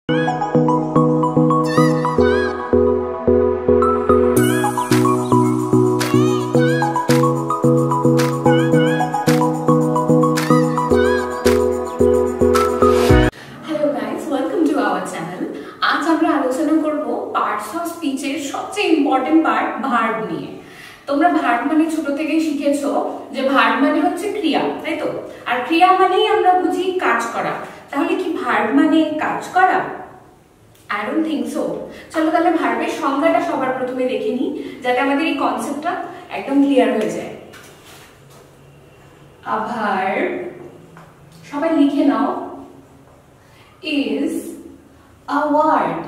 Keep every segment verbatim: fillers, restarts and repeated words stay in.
Important part verb নিয়ে। তোমরা verb মানে ছোট থেকেই শিখেছো যে ভার্ব মানে হচ্ছে ক্রিয়া, তাই তো? আর ক্রিয়া মানেই আমরা বুঝি কাজ করা। তাহলে কি ভার্ব মানে কাজ করা? I don't think so. চলো তাহলে ভার্বের সংজ্ঞাটা সবার প্রথমে দেখে নিই, যাতে আমাদের এই কনসেপ্টটা একদম ক্লিয়ার হয়ে যায়। A verb, সবাই লিখে নাও, is a word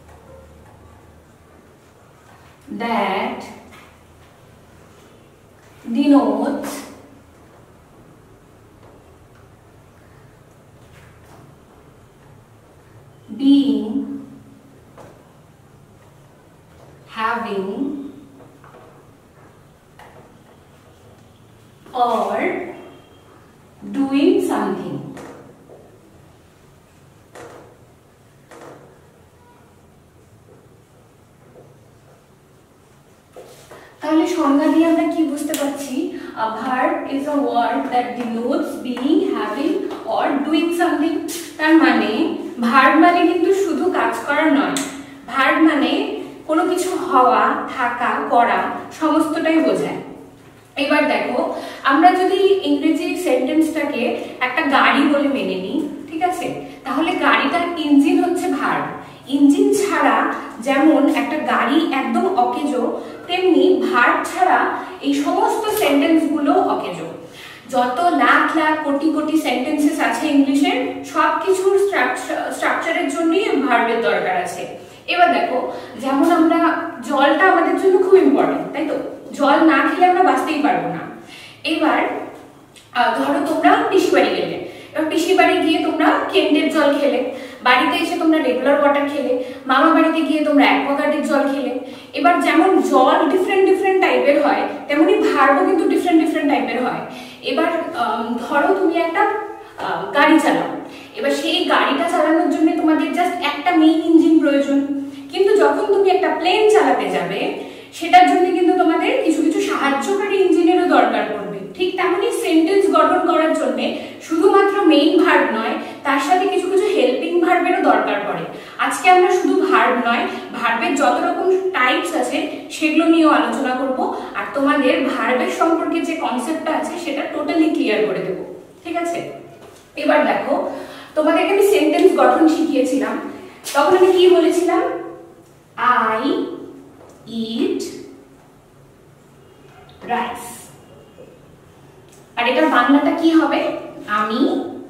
that denotes being, having, or doing something. তাহলে সংজ্ঞা দিয়ে আমরা কি বুঝতে পারছি? A verb is a word that denotes being, having, or doing something. তার মানে ভার্ব মানে কিন্তু শুধু কাজ করা নয়। ভার্ব মানে কোনো কিছু হওয়া, থাকা, করা সমস্তটাই বোঝায়। এবার দেখো, আমরা যদি ইংরেজি সেন্টেন্সটাকে একটা গাড়ি বলে মেনে নিই, ঠিক আছে? তাহলে গাড়িটার ইঞ্জিন হচ্ছে ভার্ব। ইঞ্জিন ছাড়া যেমন একটা গাড়ি একদম অকেজো, তেমনি ভার্ব ছাড়া এই সমস্ত সেন্টেন্সগুলো অকেজো। যত লাখ লাখ কোটি কোটি সেন্টেন্সেস আছে ইংলিশের, সব কিছুর স্ট্রাকচারের জন্যই ভার্বের দরকার আছে। এবার দেখো, যেমন আমরা জলটা আমাদের জন্য খুব ইম্পর্টেন্ট, তাই তো? জল না খেলে আমরা বাঁচতেই পারবো না। এবার ধরো তোমরা পিসি বাড়ি গেলে, এবার পিসি বাড়ি গিয়ে তোমরা কেন্টের জল খেলে, বাড়িতে এসে তোমরা রেগুলার ওয়াটার খেলে, মামা বাড়িতে গিয়ে তোমরা অ্যাকোয়াগার্ডের জল খেলে। এবার যেমন জল ডিফারেন্ট ডিফারেন্ট টাইপের হয়, তেমনি ভার্বও কিন্তু ডিফারেন্ট ডিফারেন্ট টাইপের হয়। এবার ধরো তুমি একটা গাড়ি চালাও, এবার সেই গাড়িটা চালানোর জন্য তোমাদের জাস্ট একটা মেইন ইঞ্জিন প্রয়োজন, কিন্তু যখন তুমি একটা প্লেন চালাতে যাবে সেটার জন্য কিন্তু তোমাদের কিছু কিছু সাহায্যকারী ইঞ্জিনেরও দরকার পড়বে। ঠিক তেমনি সেন্টেন্স গঠন করার জন্য শুধুমাত্র মেইন ভার্ব নয়, তার সাথে কিছু কিছু হেল্পিং ভার্বেরও দরকার পড়ে। আজকে আমরা শুধু ভার্ব নয়, ভার্বের যত রকম টাইপস আছে সেগুলো নিয়েও আলোচনা করব, আর তোমাদের ভার্বের সম্পর্কে যে কনসেপ্টটা আছে সেটা টোটালি ক্লিয়ার করে দেব, ঠিক আছে? এবার দেখো, তোমাদেরকে আমি সেন্টেন্স গঠন শিখিয়েছিলাম, তখন আমি কি বলেছিলাম? I eat rice. আর এটার বাংলাটা কি হবে? আমি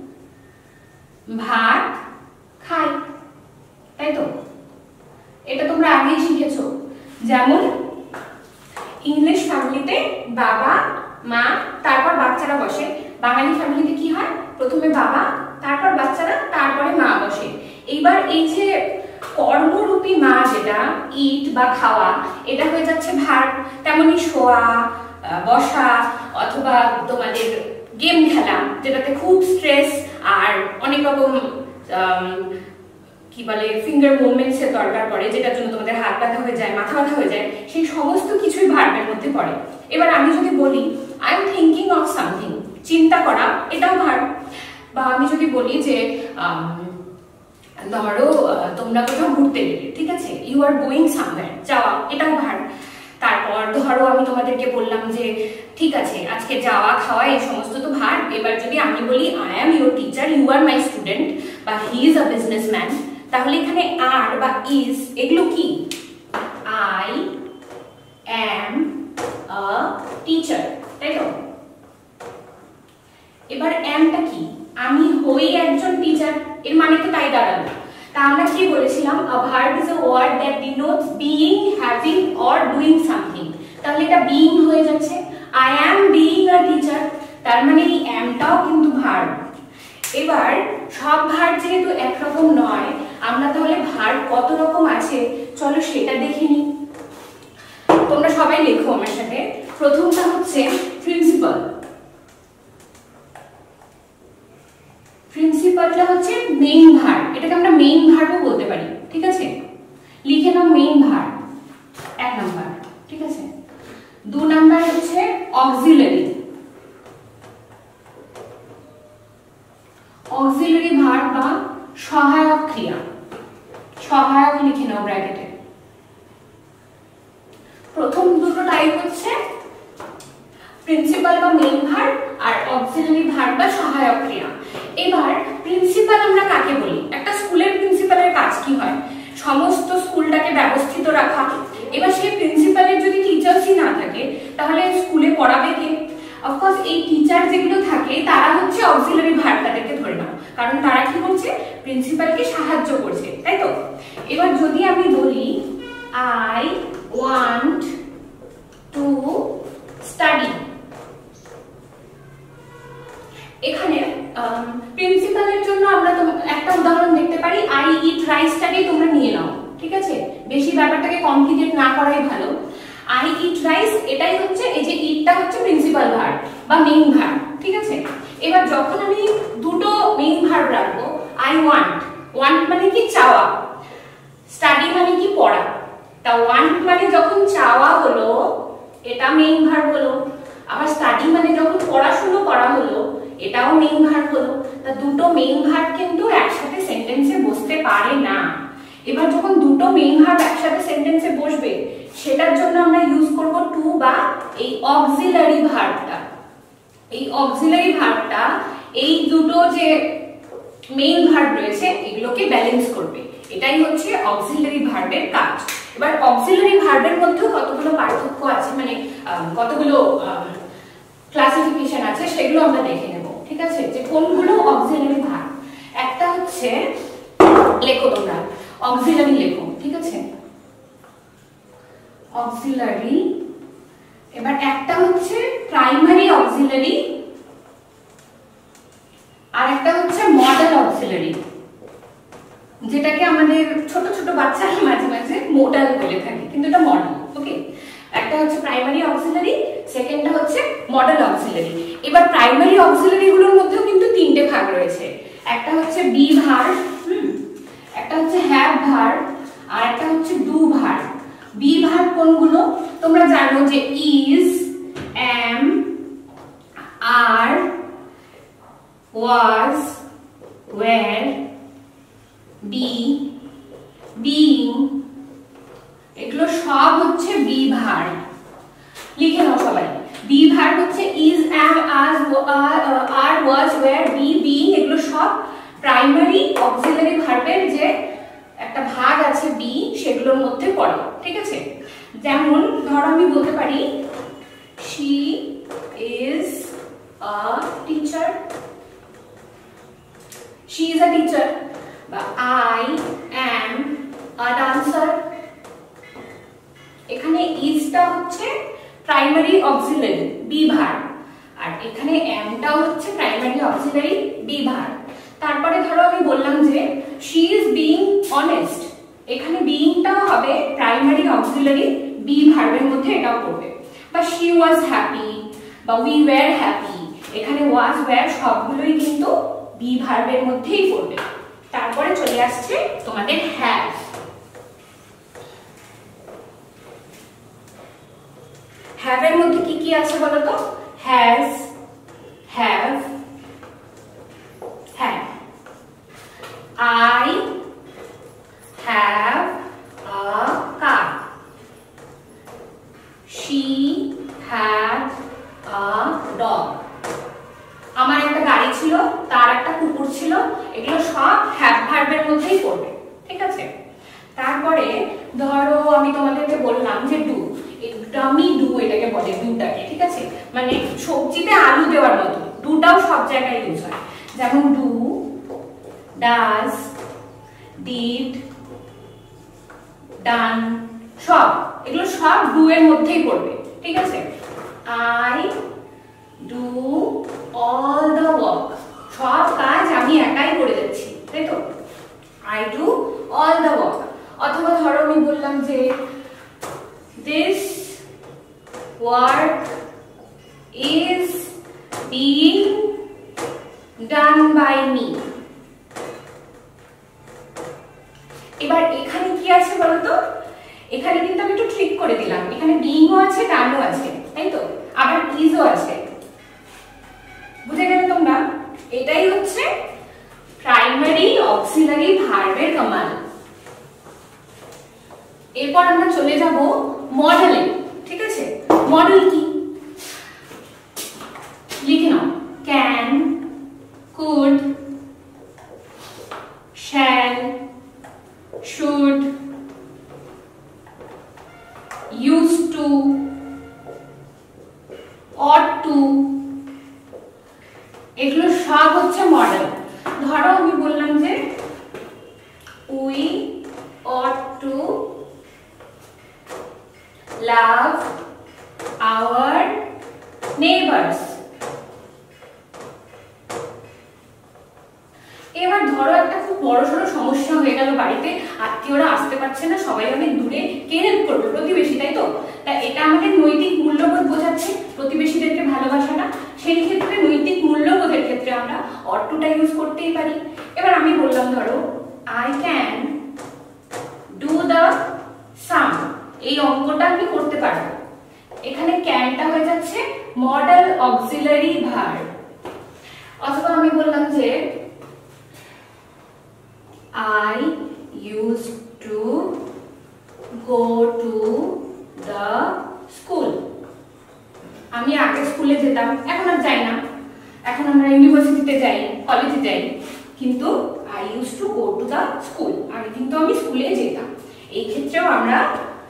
ভাত খাই, তাই তো? এটা তোমরা আগেই শিখেছো। যেমন ইংলিশ ফ্যামিলিতে বাবা মা তারপর বাচ্চারা বসে, বাঙালি ফ্যামিলিতে কি হয়? প্রথমে বাবা, তারপর বাচ্চারা, তারপরে মা বসে। এইবার এই যে কর্মরূপী মা, যেটা ইট বা খাওয়া, এটা হয়ে যাচ্ছে ভার্ব। তেমনি শোয়া, বসা, অথবা তোমাদের গেম খেলা, যেটাতে খুব স্ট্রেস আর অনেক রকম কি বলে ফিঙ্গার মুভমেন্টস এর দরকার পড়ে, যেটার জন্য তোমাদের হাত ব্যথা হয়ে যায়, মাথা ব্যথা হয়ে যায়, সেই সমস্ত কিছুই ভার্বের মধ্যে পড়ে। এবার আমি যদি বলি I am thinking of something, চিন্তা করা, এটাও ভার্ব। বা আমি যদি বলি যে ধরো তোমরা কোথাও ঘুরতে গেলে, ঠিক আছে, ইউ আর গোয়িং সামওয়্যার, যাওয়া, এটাও ভার্ব। তারপর ধরো আমি তোমাদেরকে বললাম যে ঠিক আছে আজকে যাওয়া খাওয়া এই সমস্ত তো ভার্ব। এবার যদি আমি বলি I am your teacher, you are my student, বা হি ইজ আ বিজনেসম্যান, তাহলে এখানে আর বা ইজ এগুলো কি? আই অ্যাম আ টিচার, তাই তো? এবার অ্যামটা কি? আমি হই একজন টিচার, এর মানে তো তাই দাঁড়ালো। তা আমরা কি বলেছিলাম? A verb is a word that denotes being, having, or doing something. তাহলে এটা being হয়ে যাচ্ছে। I am being a teacher, তার মানে এই আমটাও কিন্তু ভার্ব। এবার সব ভার্ব যেহেতু একরকম নয়, আমরা তাহলে ভার্ব কত রকম আছে চলো সেটা দেখে নিই। তোমরা সবাই লেখো আমার সাথে। প্রথমটা হচ্ছে প্রিন্সিপাল। প্রিন্সিপালটা হচ্ছে মেইন ভার্ব, এটাকে আমরা মেইন ভার্বও বলতে লিখলাম মেইন ভার্ব এক নাম্বার, ঠিক আছে। দু নাম্বার হচ্ছে অক্সিলারি, অক্সিলারি ভার্ব বা সহায়ক ক্রিয়া, সহায়ক লিখে নাও ব্র্যাকেটে। প্রথম দুটো টাইপ হচ্ছে প্রিন্সিপাল বা মেইন ভার্ব আর অক্সিলারি ভার্ব বা সহায়ক ক্রিয়া। এবার প্রিন্সিপাল আমরা কাকে বলি? একটা স্কুলের প্রিন্সিপালের কাজ কি হয়? সমস্ত স্কুলটাকে ব্যবস্থিত রাখা। এবার সেই প্রিন্সিপালের যদি টিচার্সই না থাকে তাহলে স্কুলে পড়াবে কে? অফকোর্স এই টিচার যেগুলো থাকে তারা হচ্ছে অক্সিলারি ভার্ব, তাদেরকে ধরে নাও, কারণ তারা কি করছে? প্রিন্সিপালকে সাহায্য করছে, তাই তো? এবার যদি আমি বলি আই ওয়ান্ট টু স্টাডি, এখানে প্রিন্সিপালের জন্য আমরা একটা উদাহরণ দেখতে পারি, আই ইট রাইসটাকে তোমরা নিয়ে নাও, ঠিক আছে? বেশি ব্যাপারটাকে কমপ্লিকেট না করাই ভালো। আই ইট রাইস, এটাই হচ্ছে, এই যে ইটটা হচ্ছে প্রিন্সিপাল ভার্ব বা মেইন ভার্ব, ঠিক আছে? এবার যখন আমি দুটো মেইন ভার্ব রাখবো, আই ওয়ান্ট, ওয়ান্ট মানে কি? চাওয়া, স্টাডি মানে কি? পড়া। তা ওয়ান্ট মানে যখন চাওয়া হলো এটা মেইন ভার্ব হলো, আবার স্টাডি মানে যখন পড়াশোনা করা হলো এটাও মেইন ভার্ব হলো। তা দুটো মেইন ভার্ব কিন্তু একসাথে সেন্টেন্সে বসতে পারে না। এবার যখন দুটো মেইন ভার্ব একসাথে সেন্টেন্সে বসবে সেটার জন্য আমরা ইউজ করব টু বা এই অক্সিলারি ভার্বটা। এই অক্সিলারি ভার্বটা এই দুটো যে মেইন ভার্ব রয়েছে এগুলোকে ব্যালেন্স করবে, এটাই হচ্ছে অক্সিলারি ভার্বের কাজ। এবার অক্সিলারি ভার্বের মধ্যে কতগুলো পার্থক্য আছে, মানে কতগুলো ক্লাসিফিকেশন আছে সেগুলো আমরা দেখে নেব, ঠিক আছে? যে কোনগুলো অক্সিলারি ভার্ব। একটা হচ্ছে, লেখো তোমরা অক্সিলারি লেখো, ঠিক আছে? অক্সিলারি। এবার একটা হচ্ছে প্রাইমারি অক্সিলারি আর একটা হচ্ছে মডেল অক্সিলারি, যেটাকে আমাদের ছোট ছোট বাচ্চারা মাঝে মাঝে মডেল বলে থাকে, কিন্তু এটা মডেল, ওকে? একটা হচ্ছে প্রাইমারি অক্সিলারি, সেকেন্ডটা হচ্ছে মডেল অক্সিলারি। এবার প্রাইমারি অক্সিলারি গুলোর মধ্যেও কিন্তু তিনটে ভাগ রয়েছে, একটা হচ্ছে বি ভার্ব, হুম, একটা হচ্ছে হ্যাভ ভার্ব আর একটা হচ্ছে ডু ভার্ব। বি ভার্ব কোনগুলো? তোমরা জানো যে is, am, are, was, were, be, being, এগুলো সব হচ্ছে বি ভার্ব। লিখে নাও সবাই। বি ভার্ব হচ্ছে is, am, as, are, was, were, be, being, এগুলো সব প্রাইমারি অক্সিলারি ভার্বের যে একটা ভাগ আছে বি, সেগুলোর মধ্যে পড়ে, ঠিক আছে? যেমন ধরো আমি বলতে পারি she is a teacher, she is a teacher, বা I am a dancer। এখানে ইজটা হচ্ছে প্রাইমারি অক্সিলারি বি ভার্ব আর এখানে এমটাও হচ্ছে প্রাইমারি অক্সিলারি বি ভার্ব। তারপরে ধরো আমি বললাম যে she is being honest, এখানে beingটাও হবে প্রাইমারি অক্সিলারি বি ভার্বের মধ্যে, এটাও পড়বে। বা she was happy বা we were happy, এখানে was, were সবগুলোই কিন্তু বি ভার্বের মধ্যেই পড়বে। তারপরে চলে আসছে তোমাদের have। have এর মধ্যে কি কি আছে বলো তো? has, have, have। I have a car, she had a dog, আমার একটা গাড়ি ছিল, তার একটা কুকুর ছিল, এগুলো সব হ্যাভ ভার্বের মধ্যেই পড়বে, ঠিক আছে? তারপরে ধরো আমি তোমাদেরকে বললাম যে ডু, ডামি ডু এটাকে বলে, ডুটাকে, ঠিক আছে? মানে সবজিতে আলু দেওয়ার মতো, ডুটাও সব জায়গায় ইউজ হয়। যেমন ডু, ডাজ, ডিড, ডান, সব এগুলো সব ডু এর মধ্যেই পড়বে, ঠিক আছে? I do all the work, সব কাজ আমি একাই করে যাচ্ছি, তাই তো? I do all the work. অথবা ধরো আমি বললাম যে this work is being done by me. এবার এখানে কি আছে বলতো? এখানে কিন্তু আমি একটু ট্রিক করে দিলাম, এখানে বিইংও আছে, ডানও আছে, তাই তো, আবার ইজও আছে। বুঝে গেলে তোমরা? এটাই হচ্ছে প্রাইমারি অক্সিলারি ভার্বের কামাল। এরপর আমরা চলে যাব মডেলে। ঠিক আছে, মডেল কি লিখে নাও। Can, could, shall, should, used to, ought to, এগুলো সব হচ্ছে মডেল। ধরো আমি বললাম যে we ought to love our neighbors। এবার ধরো একটা খুব বড়সড় সমস্যা হয়ে গেল বাড়িতে, আত্মীয়রা আসতে পারছে না, সবাই অনেক দূরে, কে হেল্প করবে? প্রতিবেশী, তাই তো। তা এটা আমাদের নৈতিক মূল্যবোধ বোঝাচ্ছে, প্রতিবেশীদেরকে ভালোবাসাটা। সেই ক্ষেত্রে নৈতিক মূল্যবোধের ক্ষেত্রে আমরা ought to টা ইউজ করতেই পারি। এবার আমি বললাম ধরো I can do the sum, এই অঙ্কটা আমি করতে পারবো। এখানে ক্যানটা হয়ে যাচ্ছে মডেল অক্সিলারি ভার্ব। অথবা আমি বললাম যে I used to go to the school, আমি আগে স্কুলে যেতাম, এখন আর যাই না, এখন আমরা ইউনিভার্সিটিতে যাই, কলেজে যাই, কিন্তু I used to go to the school, আগে কিন্তু আমি স্কুলে যেতাম। এই ক্ষেত্রেও আমরা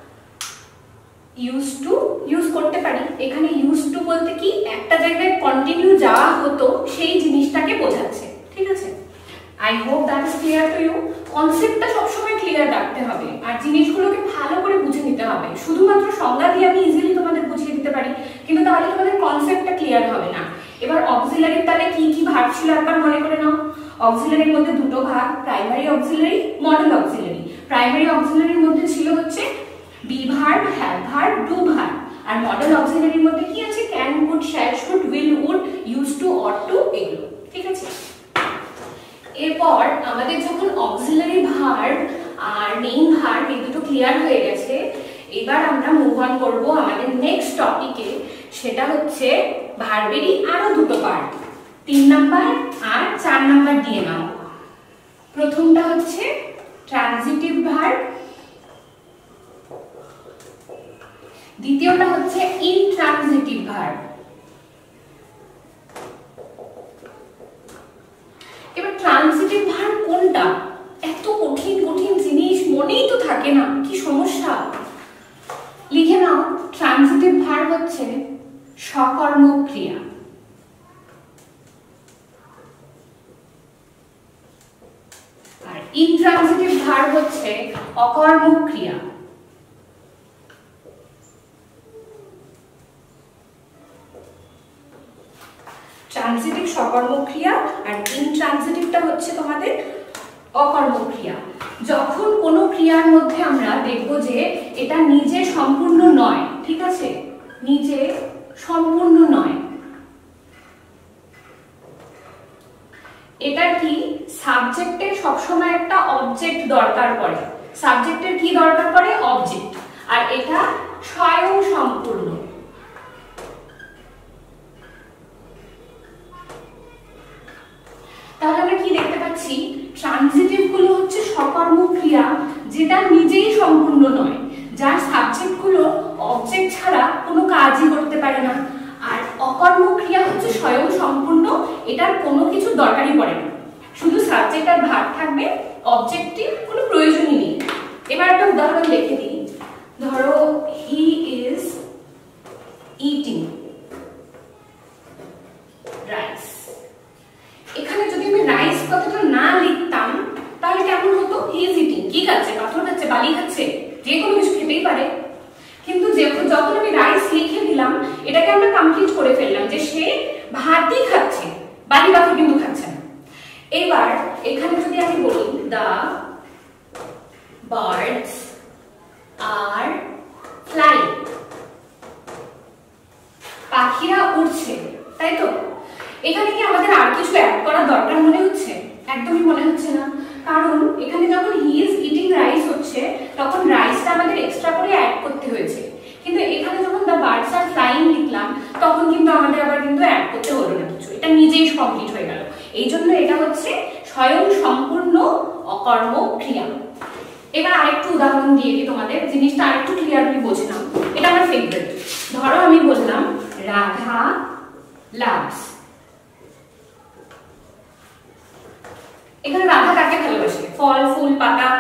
used to ইউজ করতে পারি। এখানে used to বলতে কি, একটা জায়গায় কন্টিনিউ যাওয়া হতো, সেই জিনিসটাকে বোঝাচ্ছে। ঠিক আছে, I hope that is clear to you। কনসেপ্টটা সবসময় ক্লিয়ার রাখতে হবে আর জিনিসগুলোকে ভালো করে বুঝে নিতে হবে। শুধুমাত্র সংজ্ঞা দিয়ে আমি ইজিলি তোমাদের বুঝিয়ে দিতে পারি, কিন্তু তাহলে তোমাদের কনসেপ্টটা ক্লিয়ার হবে না। এবার অক্সিলারির তাহলে কি কি ভার্ব ছিল একবার মনে করে নাও। অক্সিলারির মধ্যে দুটো ভাগ, primary auxiliary, modal auxiliary. Primary অক্সিলারির মধ্যে ছিল হচ্ছে be verb, have verb, do verb. আর মডেল অক্সিলারির মধ্যে কি আছে? Can, could, shall, should, will, would, use to, ought to, এগুলো। ঠিক আছে, এরপর আমাদের যখন অক্সিলারি ভার্ব আর মেইন ভার্ব এই দুটো ক্লিয়ার হয়ে গেছে, এবার আমরা মুভ অন করব আমাদের নেক্সট টপিকে। সেটা হচ্ছে ভার্বেরই আরো দুটো পার্ট, তিন নাম্বার আর চার নাম্বার দিয়ে নাও। প্রথমটা হচ্ছে ট্রানজিটিভ ভার্ব, দ্বিতীয়টা হচ্ছে ইনট্রানজিটিভ ভার্ব। এবার ট্রানজিটিভ ভার্ব কোনটা? এত কঠিন কঠিন জিনিস মনেই তো থাকে না, কি সমস্যা। লিখে নাও, ট্রানজিটিভ ভার্ব হচ্ছে সকর্মক ক্রিয়া। আর ইনট্রানজিটিভ ভার্ব হচ্ছে অকর্মক ক্রিয়া। ট্রানজিটিভ সকর্মক ক্রিয়া আর ইনট্রানজিটিভটা হচ্ছে তোমাদের অকর্মক ক্রিয়া। যখন কোনো ক্রিয়ার মধ্যে আমরা দেখব যে এটা নিজে সম্পূর্ণ নয়, ঠিক আছে, নিজে সম্পূর্ণ নয়, এটা কি সাবজেক্টের সবসময় একটা অবজেক্ট দরকার পড়ে। সাবজেক্টের কি দরকার পড়ে? অবজেক্ট। আর এটা স্বয়ং সম্পূর্ণ। তাহলে আমরা কি দেখতে পাচ্ছি? ট্রানজিটিভ গুলো হচ্ছে সকর্মক ক্রিয়া যেটা নিজেই সম্পূর্ণ নয়, যার সাবজেক্ট গুলো অবজেক্ট ছাড়া কোনো কাজই করতে পারে না। আর অকর্মক ক্রিয়া হচ্ছে স্বয়ং সম্পূর্ণ, এটার কোনো কিছু দরকারই পড়ে না, শুধু সাবজেক্ট আর ভার্ব থাকবে, অবজেক্টিভ কোনো প্রয়োজনই নেই। এবার একটা উদাহরণ লিখে দিই। ধরো হি ইজ ইটিং রাইস। এখানে যদি আমি রাইস কথাটা না লিখতাম তাহলে কেমন হতো? হি ইজ ইটিং, কি খাচ্ছে? পাথর খাচ্ছে, বালি খাচ্ছে, যে কোনো কিছু খেতেই পারে। কিন্তু যখন আমি রাইস লিখে দিলাম, এটাকে আমরা কমপ্লিট করে ফেললাম যে সে ভাতই খাচ্ছে, বালি পাথর কিন্তু খাচ্ছে না। এবার এখানে যদি আমি বলি দা বার্ডস আর ফ্লাইং, পাখিরা উড়ছে, তাই তো। এখানে কি আমাদের আর কিছু অ্যাড করার দরকার মনে হচ্ছে? একদমই মনে হচ্ছে না, কারণ এখানে যখন হি ইজ ইটিং রাইস হচ্ছে তখন রাইসটা আমাদের এক্সট্রা এবার আরেকটু উদাহরণ দিয়ে দিই তোমাদের, জিনিসটা আরেকটু ক্লিয়ারলি বোঝে নাও। এটা আমার ফেভারিট। ধরো আমি বললাম রাধা লাভস। এখানে রাধা কাকে ভালোবাসে? ফল, ফুল, পাতা।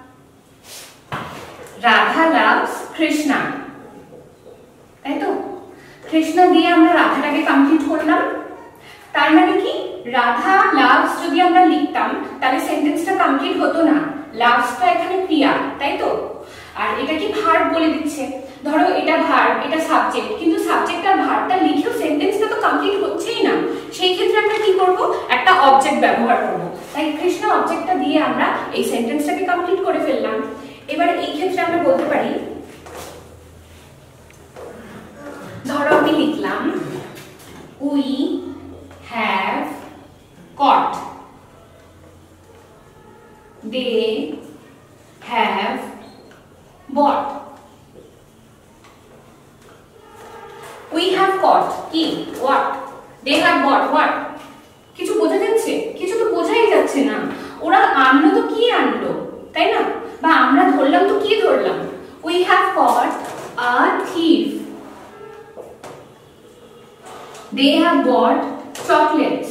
রাধা লাভস কৃষ্ণা, তাই তো? কৃষ্ণা দিয়ে আমরা রাধাটাকে কমপ্লিট করলাম। তার মানে কি, রাধা লাভস যদি আমরা লিখতাম তাহলে সেন্টেন্সটা কমপ্লিট হতো না। লাভসটা এখানে ক্রিয়া, তাই তো? আর এটা কি ভার্ব বলে দিচ্ছে। ধরো এটা ভার্ব, এটা সাবজেক্ট, কিন্তু সাবজেক্ট আর ভার্বটা লিখেও সেন্টেন্সটা তো কমপ্লিট হচ্ছেই না। সেই ক্ষেত্রে আমরা কি করব? একটা অবজেক্ট ব্যবহার করব। তাই কৃষ্ণ অবজেক্টটা দিয়ে আমরা এই সেন্টেন্সটাকে কমপ্লিট করে ফেললাম। এবার এই ক্ষেত্রে আমরা বলতে পারি, ধরো আমি লিখলাম we have caught, they have bought. We have caught কি? What? They have bought what? কিছু বোঝা যাচ্ছে? কিছু তো বোঝাই যাচ্ছে না। ওরা আনলো তো কি আনলো, তাই না? বা আমরা ধরলাম তো কি ধরলাম? We have caught a thief, they have bought chocolates.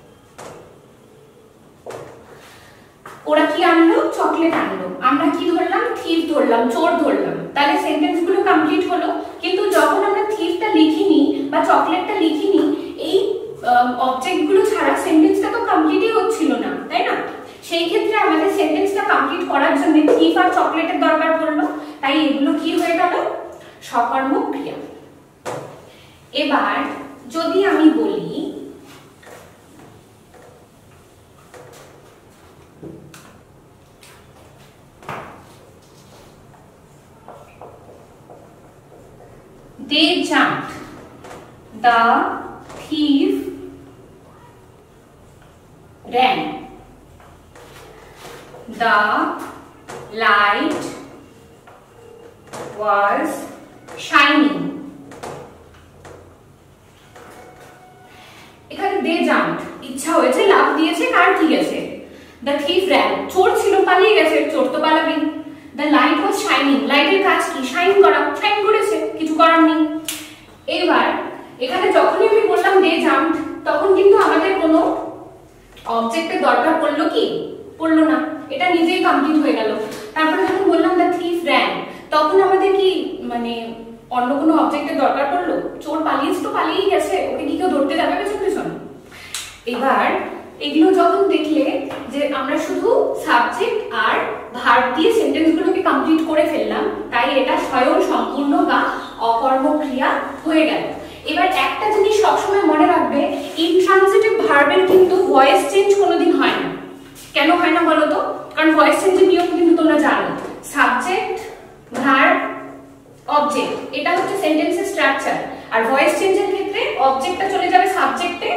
ওরা কি আনলো? চকলেট আনলো। আমরা কি ধরলাম? থিফ ধরলাম, চোর ধরলাম। তাহলে সেন্টেন্স গুলো কমপ্লিট হলো। কিন্তু যখন আমরা থিফটা লিখিনি বা চকলেটটা লিখিনি, এই অবজেক্ট গুলো ছাড়া সেন্টেন্সটা তো কমপ্লিটই হচ্ছিল না, তাই না? সেই ক্ষেত্রে আমাদের সেন্টেন্সটা কমপ্লিট করার জন্য থিফ আর চকলেটের দরকার পড়লো। তাই এগুলো কি হয়ে গেল? সকর্মক ক্রিয়া। এবার যদি আমি বলি they jumped, the thief ran, the light was shining. এখানে দে জাম্পড, ইচ্ছা হয়েছে, লাফ দিয়েছে, কার কি গেছে? দ্য থিফ র্যান, চোর ছিল, পালিয়ে গেছে, চোর তো পালাবে। দ্য লাইট ওয়াজ শাইনিং, লাইটের কাজ কি? শাইন করা, শাইন করেছে, কিছু করার নেই। এবার এখানে যখনই আমি বললাম দে জাম্পড, তখন কিন্তু আমাদের কোনো অবজেক্টের দরকার পড়লো কি? পড়লো না, এটা নিজেই কমপ্লিট হয়ে গেল। তারপরে যখন বললাম দ্য থিফ র্যান, তখন আমাদের কি মানে অন্য কোনো অবজেক্টের দরকার পড়লো? চোর পালিয়েছে তো পালিয়েই গেছে, ওকে কি কেউ ধরতে যাবে পেছন পেছন? এবার এগুলো যখন দেখলে যে আমরা শুধু সাবজেক্ট আর ভার্ব দিয়ে সেন্টেন্সগুলোকে কমপ্লিট করে ফেললাম, তাই এটা স্বয়ং সম্পূর্ণ বা অকর্মক ক্রিয়া হয়ে গেল। এবার একটা জিনিস সবসময় মনে রাখবে, ইনট্রান্সিটিভ ভার্বের কিন্তু ভয়েস চেঞ্জ কোনোদিন হয় না। কেন হয় না বলো তো? কারণ ভয়েস চেঞ্জের নিয়ম কিন্তু তোমরা জানো, সাবজেক্ট ভার্ব অবজেক্ট, এটা হচ্ছে সেন্টেন্সের স্ট্রাকচার। আর ভয়েস চেঞ্জের ক্ষেত্রে অবজেক্টটা চলে যাবে সাবজেক্টে,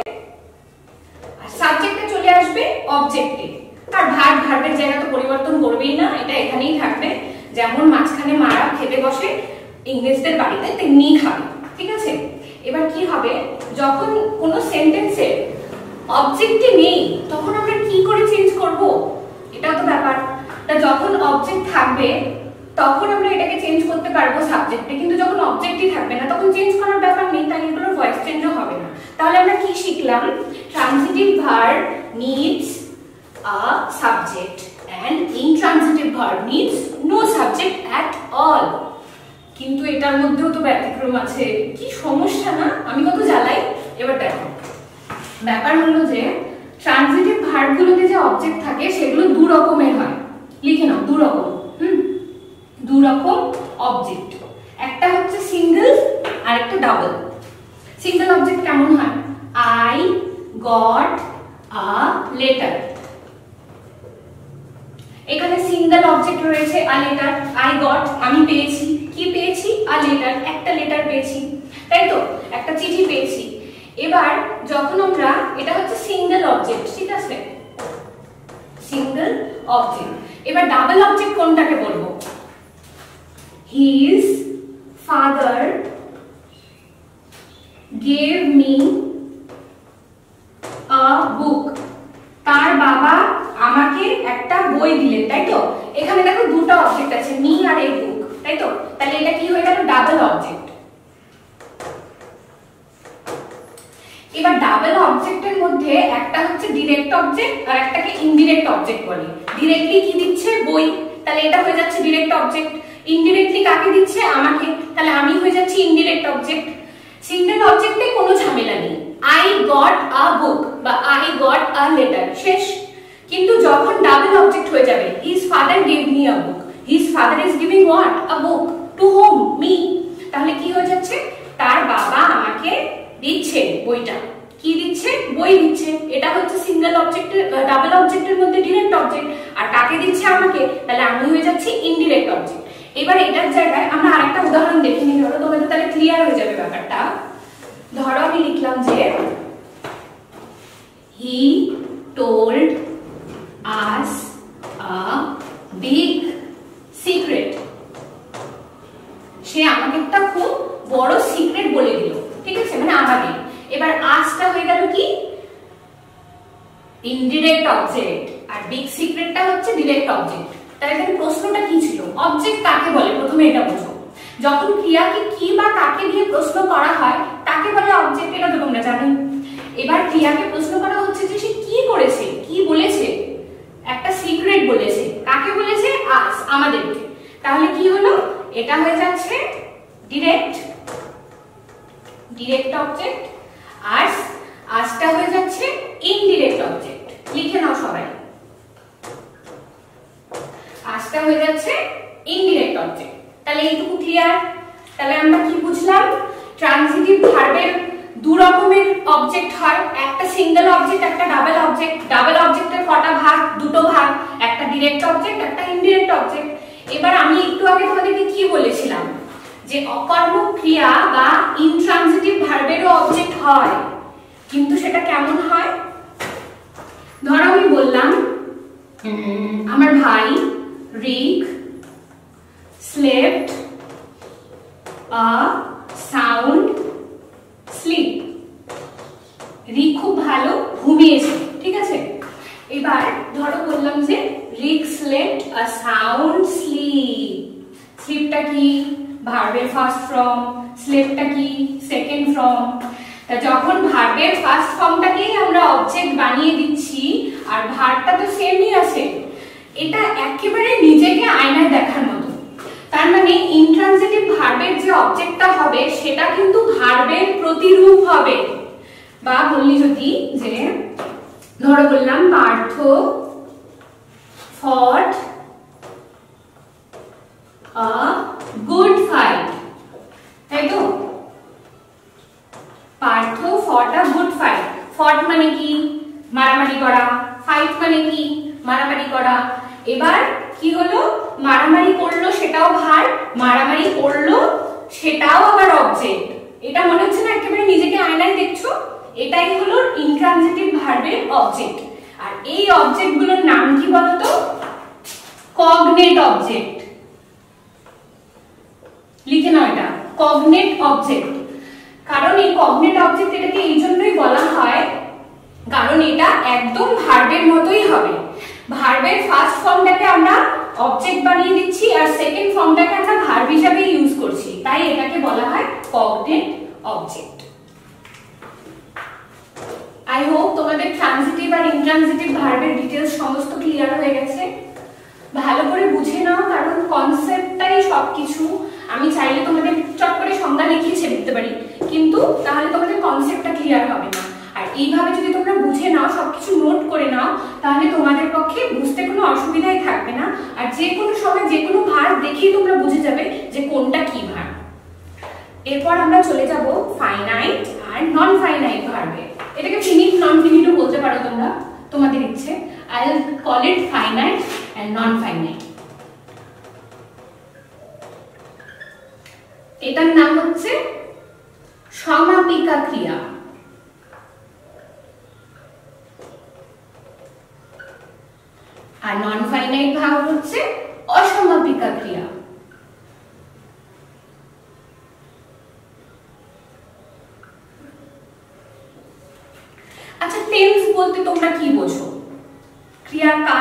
আর সাবজেক্টে চলে আসবে অবজেক্টে। আর ভার্ব ভার্বের জায়গা তো পরিবর্তন করবেই না, এটা এখানেই থাকবে। যেমন মাঝখানে মারা খেতে বসে ইংরেজদের বাড়িতে, তেমনি খাবে, ঠিক আছে? এবার কি হবে, যখন কোনো সেন্টেন্সে অবজেক্টই নেই তখন আমরা কি করে চেঞ্জ করব? এটাও তো ব্যাপার। তা যখন অবজেক্ট থাকবে তখন আমরা এটাকে চেঞ্জ করতে পারবো সাবজেক্টে, কিন্তু যখন অবজেক্টই থাকবে না তখন চেঞ্জ করার ব্যাপার নেই, তাই এগুলোর ভয়েস চেঞ্জও হবে না। তাহলে আমরা কি শিখলাম? Transitive verb needs a subject and intransitive verb needs no subject at all. কিন্তু এটার মধ্যেও তো ব্যতিক্রম আছে। কি সমস্যা না? আমি কত জ্বালাই। এবার দেখো, ব্যাপার হলো যে ট্রান্সিটিভ ভার্বগুলোতে যে অবজেক্ট থাকে সেগুলো দু রকমের হয়। লিখে নাও, দু রকম। হুম, দু রকম অবজেক্ট, একটা হচ্ছে সিঙ্গেল আর একটা ডাবল। সিঙ্গেল অবজেক্ট কেমন হয়? I got a letter. এখানে সিঙ্গেল অবজেক্ট রয়েছে আ লেটার, আই গট, আমি পেয়েছি। কি পেয়েছি? আ লেটার, একটা লেটার পেয়েছি, তাই তো? একটা চিঠি পেয়েছি। এবার যখন আমরা, এটা হচ্ছে সিঙ্গেল অবজেক্ট, ঠিক আছে? Single object. এবার ডাবল অবজেক্ট কোনটাকে বলবো? His father gave me a book. তার বাবা আমাকে একটা বই দিলেন, তাই তো? এখানে দেখো দুটো অবজেক্ট আছে, মি আর এ বুক, তাই তো? তাহলে এটা কি হয়ে গেল? Double object. এবার ডাবল অবজেক্টের মধ্যে একটা হচ্ছে ডিরেক্ট অবজেক্ট আর একটাকে ইনডিরেক্ট অবজেক্ট বলে। ডিরেক্টলি কি দিচ্ছে? বই, তাহলে এটা হয়ে যাচ্ছে ডিরেক্ট অবজেক্ট। ইনডিরেক্টলি কাকে দিচ্ছে? আমাকে, তাহলে আমি হয়ে যাচ্ছি ইনডিরেক্ট অবজেক্ট। সিঙ্গেল অবজেক্টে কোনো ঝামেলা নেই, আই গট আ বুক বা আই গট আ লেটার, শেষ। কিন্তু যখন ডাবল অবজেক্ট হয়ে যাবে, his father gave me a book, his father is giving what? A book to whom? Me. তাহলে কি হয়ে যাচ্ছে? তার বাবা আমাকে দিচ্ছে বইটা। কি দিচ্ছে? বই দিচ্ছে। এটা হচ্ছে সিঙ্গেল অবজেক্টের, ডাবল অবজেক্টের মধ্যে ডিরেক্ট অবজেক্ট। আর কাকে দিচ্ছে? আমাকে, তাহলে আমি হয়ে যাচ্ছি ইনডিরেক্ট অবজেক্ট। এবার এটার জায়গায় আমরা আরেকটা উদাহরণ দেখে নিই, ধরো তোমাদের তাহলে ক্লিয়ার হয়ে যাবে ব্যাপারটা। ধরো আমি লিখলাম যে he told us a big secret, সে আমাকে একটা খুব বড় সিক্রেট বলে দিল, ঠিক আছে, মানে আমাকে। এবার আসটা হয়ে গেল কি? ইনডিরেক্ট অবজেক্ট, আর বিগ সিক্রেটটা হচ্ছে ডিরেক্ট অবজেক্ট। তাহলে এখানে প্রশ্নটা কি ছিল? অবজেক্ট কাকে বলে? প্রথমে এটা বুঝো। যখন ক্রিয়াকে কি বা কাকে দিয়ে প্রশ্ন করা হয় তাকে বলে অবজেক্ট, এটা তো তোমরা জানো। এবার ক্রিয়াকে প্রশ্ন করা হচ্ছে যে সে কি করেছে, কি বলেছে? একটা সিক্রেট বলেছে। কাকে বলেছে? আস, আমাদেরকে। তাহলে কি হলো? এটা হয়ে যাচ্ছে ডিরেক্ট ডিরেক্ট অবজেক্ট, আর আসটা হয়ে যাচ্ছে ইনডিরেক্ট অবজেক্ট। লিখে নাও সবাই, আসটা হয়ে যাচ্ছে ইনডিরেক্ট অবজেক্ট। তাহলে এইটুকু ক্লিয়ার? তাহলে আমরা কি বুঝলাম? ট্রানজিটিভ ভার্বের দু রকমের অবজেক্ট হয়, একটা সিঙ্গেল অবজেক্ট, একটা ডাবল অবজেক্ট। ডাবল অবজেক্টের কটা ভাগ? দুটো ভাগ, একটা ডিরেক্ট অবজেক্ট, একটা ইনডিরেক্ট অবজেক্ট। এবার আমি একটু আগে তোমাদেরকে কি বলেছিলাম? যে অকর্মক ক্রিয়া বা ইনট্রানজিটিভ ভার্বেরও অবজেক্ট হয়, কিন্তু সেটা কেমন হয়? ধরো আমি বললাম আমার ভাই রিক slept a sound sleep, রিক খুব ভালো ঘুমিয়েছে, ঠিক আছে। এবার ধরো বললাম যে রিক slept a sound sleep, স্লিপটা কি? ভার্বের ফার্স্ট ফর্ম, স্লেপটা কি? Second form. তা যখন ভার্বের ফার্স্ট ফর্মটাকেই আমরা অবজেক্ট বানিয়ে দিচ্ছি আর ভার্বটা তো সেমই আছে, এটা একেবারে নিজেকে আয়নায় দেখার মতো। তার মানে ইনট্রানজিটিভ ভার্বের যে অবজেক্টটা হবে সেটা কিন্তু ভার্বের প্রতিরূপ হবে। বা বললি যদি যে ধরো বললাম Partha fought a good fight, তাই তো? Partha fought a good fight, fought মানে কি? মারামারি করা, ফাইট মানে কি? মারামারি করা। এবার কি হলো? মারামারি করলো সেটাও ভার্ব, মারামারি করলো সেটাও আবার অবজেক্ট। এটা মনে হচ্ছে না একেবারে নিজেকে আয়নায় দেখছো? এটাই হলো ইনট্রানজিটিভ ভার্বের অবজেক্ট। আর এই অবজেক্টগুলোর নাম কি বলতো? Cognate object. লিখে নাও এটা, কগনেট অবজেক্ট। কারণ এই কগনেট অবজেক্ট এটাকে এই জন্যই বলা হয় কারণ এটা একদম ভার্বের মতোই হবে। ভার্বের ফার্স্ট ফর্মটাকে আমরা অবজেক্ট বানিয়ে দিচ্ছি আর সেকেন্ড ফর্মটাকে আমরা ভার্ব হিসেবে ইউজ করছি, তাই এটাকে বলা হয় কগনেট অবজেক্ট। আই হোপ তোমাদের ট্রানজিটিভ আর ইনট্রানজিটিভ ভার্বের ডিটেইলস সমস্ত ক্লিয়ার হয়ে গেছে। ভালো করে বুঝে নাও, কারণ কনসেপ্টটাই সবকিছু। আমি চাইলে তোমাদের চট করে সংজ্ঞা লিখিয়ে ছেড়ে দিতে পারি, কিন্তু তাহলে তোমাদের কনসেপ্টটা ক্লিয়ার হবে না। আর এইভাবে যদি তোমরা বুঝে নাও, সবকিছু নোট করে নাও, তাহলে তোমাদের পক্ষে বুঝতে কোনো অসুবিধাই থাকবে না। আর যে কোনো সময় যে কোনো ভার্ব দেখেই তোমরা বুঝে যাবে যে কোনটা কি ভার্ব। এরপর আমরা চলে যাব ফাইনাইট আর নন ফাইনাইট ভার্বে। এটাকে ফিনিট নন ফিনিটও বলতে পারো তোমরা, তোমাদের ইচ্ছে। I will call it finite and non finite. এটার নাম হচ্ছে সমাপিকা ক্রিয়া। আর নন ফাইনাইট ভার্ব হচ্ছে অসমাপিকা ক্রিয়া। আচ্ছা, টেন্স বলতে তোমরা কি বোঝো? ক্রিয়ার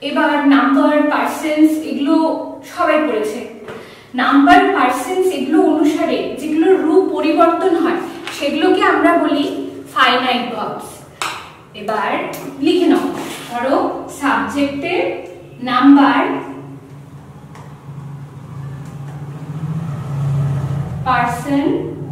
এবার নাম্বার, পার্সেন্স এগুলো সবাই পড়েছে। নাম্বার, পার্সেন্স এগুলো অনুসারে যেগুলো রূপ পরিবর্তন হয় সেগুলোকে আমরা বলি ফাইনাইট ভার্বস। এবার লিখে নাও, ধরো সাবজেক্টের নাম্বার, পার্সন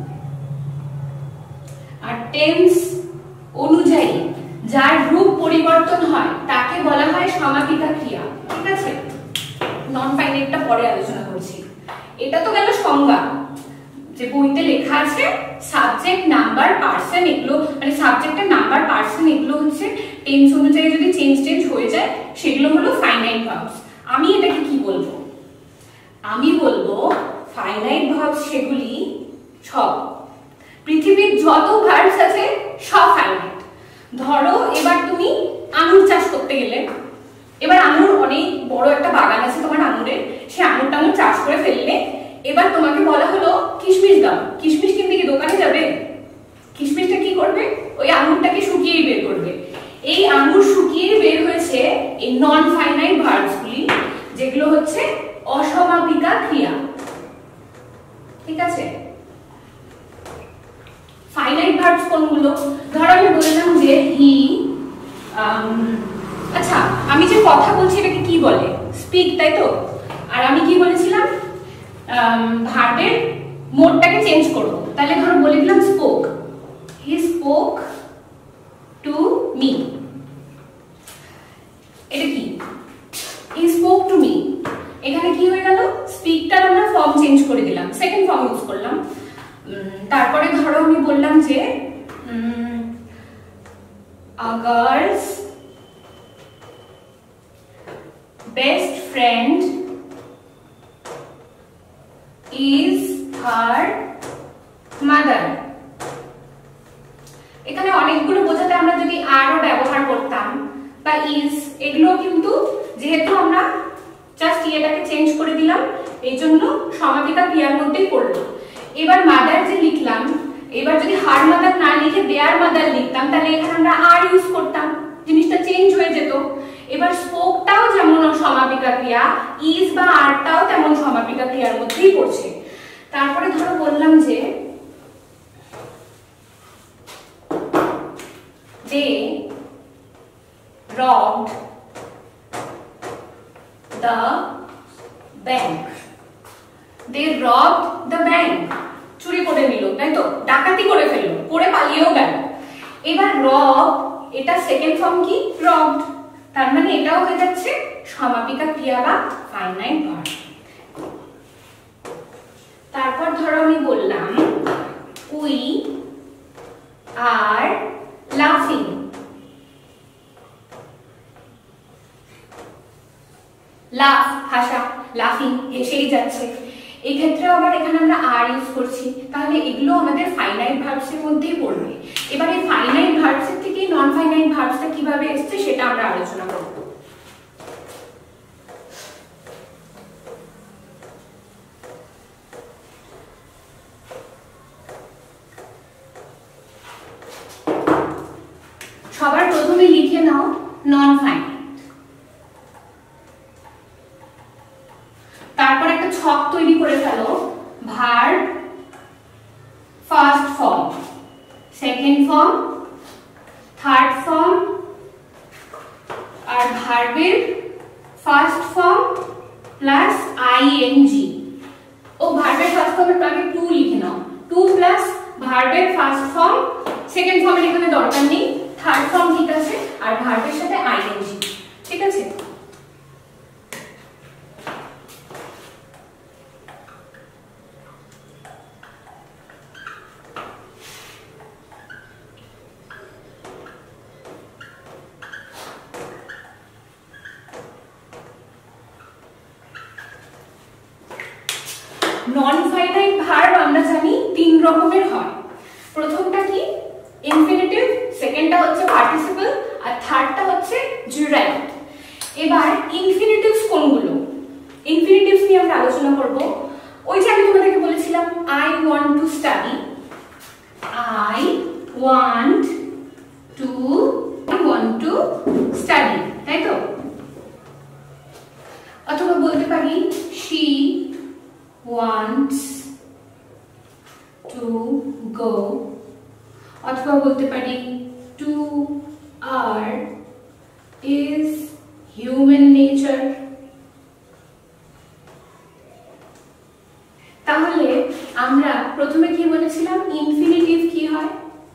আর টেন্স অনুযায়ী যার রূপ পরিবর্তন হয় তাকে বলা হয় সমাপিকা ক্রিয়া। ঠিক আছে, নন ফাইনাইটটা পরে আলোচনা করছি। এটা তো গেল সংজ্ঞা, যে বইতে লেখা আছে সাবজেক্ট, নাম্বার, পার্সন এগুলো মানে সাবজেক্টের নাম্বার, পার্সন এগুলো হচ্ছে টেন্স অনুযায়ী যদি চেঞ্জ চেঞ্জ হয়ে যায় সেগুলো হলো ফাইনাইট ভার্বস। আমি এটাকে কি বলবো? আমি বলবো ফাইনাইট ভার্বস সেগুলি সব, পৃথিবীর যত ভার্বস আছে সব ফাইনাইট। ধরো এবার তুমি আঙুর চাষ করতে গেলে, এবার আঙুর অনেক বড় একটা বাগান আছে তোমার আঙুরের, সে আঙুরটা আঙুর চাষ করে ফেললে, এবার তোমাকে বলা হলো কিশমিশ দাও। কিশমিশ কিনতে কি দোকানে যাবে? কিশমিশটা কি করবে? ওই আঙুরটাকে শুকিয়েই বের করবে। এই আঙুর শুকিয়ে বের হয়েছে এই নন ফাইনাইট ভার্বস গুলি, যেগুলো হচ্ছে অসমাপিকা ক্রিয়া। ঠিক আছে, ফাইনাইট ভার্বস কোনগুলো? ধরো আমি বললাম যে হি, আচ্ছা আমি যে কথা বলছি এটাকে কি বলে? স্পিক, তাই তো? আর আমি কি বলেছিলাম? ভার্বের মোডটাকে চেঞ্জ করব। তাহলে ধরো বলে দিলাম spoke, he spoke to me. এটা কি? He spoke to me. এখানে কি হয়ে গেল? স্পিকটার আমরা ফর্ম চেঞ্জ করে দিলাম, সেকেন্ড ফর্ম ইউজ করলাম। তারপরে ধরো আমি বললাম যে আগারস best friend is her mother. এখানে অনেকগুলো বোঝাতে আমরা যদি আরও ব্যবহার করতাম বা ইজ, এগুলো কিন্তু যেহেতু আমরা জাস্ট ইয়েটাকে চেঞ্জ করে দিলাম এই জন্য সমাপিকা ক্রিয়ার মধ্যেই পড়লো। এবার মাদার যে লিখলাম, এবার যদি হার মাদার না লিখে দেয়ার মাদার লিখতাম তাহলে এখানে আমরা আর ইউজ করতাম, জিনিসটা চেঞ্জ হয়ে যেত। এবার স্পোকটাও যেমন সমাপিকা ক্রিয়া, ইজ বা আরটাও তেমন সমাপিকা ক্রিয়ার মধ্যেই পড়ছে। তারপরে ধরো বললাম যে they robbed the bank. They robbed the bank. চুরি করে নিল, তাই তো? ডাকাতি করে ফেললো, করে পালিয়েও গেল। এবার রব, এটা সেকেন্ড ফর্ম কি? রবড। তার মানে এটাও হয়ে যাচ্ছে সমাপিকা ক্রিয়া বা ফাইনাইট ভার্ব। তারপর ধরো আমি বললাম উই আর লাফিং। লাফ হাসা, লাফিং হেসেই যাচ্ছে। এই ক্ষেত্রে আবার এখানে আমরা আর ইউজ করছি, তাহলে এগুলো আমাদের ফাইনাইট ভার্বস এর মধ্যেই পড়বে। এবার এই ফাইনাইট ভার্বস এর থেকে নন ফাইনাইট ভার্বসটা কিভাবে এসেছে সেটা আমরা আলোচনা করব। সবার প্রথমে লিখে নাও নন ফাইনাইট। তারপর একটা ছক তৈরি করে ফেলো, verb first form, second form, third form, আর ভার্বের ফার্স্ট ফর্ম প্লাস আইএনজি। ও ভার্বের ফার্স্ট ফর্মের আগে টু লিখে নাও, টু প্লাস ভার্বের ফার্স্ট ফর্ম, সেকেন্ড ফর্মের এখানে দরকার নেই, থার্ড ফর্ম ঠিক আছে, আর ভার্বের সাথে আইএনজি। ঠিক আছে, নন ফাইনাইট ভার্ব আমরা জানি তিন রকমের হয়। প্রথমটা কি? ইনফিনিটিভ, সেকেন্ডটা হচ্ছে পার্টিসিপল, আর থার্ডটা হচ্ছে জুরাইড। এবার ইনফিনিটিভস কোনগুলো? ইনফিনিটিভস নিয়ে আমরা আলোচনা করব। ওই যে আমি তোমাদেরকে বলেছিলাম I want to study, I want to I want to study, তাই তো? অথবা বলতে পারি she wants to go, অথবা বলতে পারি to are is human nature। তাহলে আমরা প্রথমে কি বলেছিলাম, ইনফিনিটিভ কি হয়?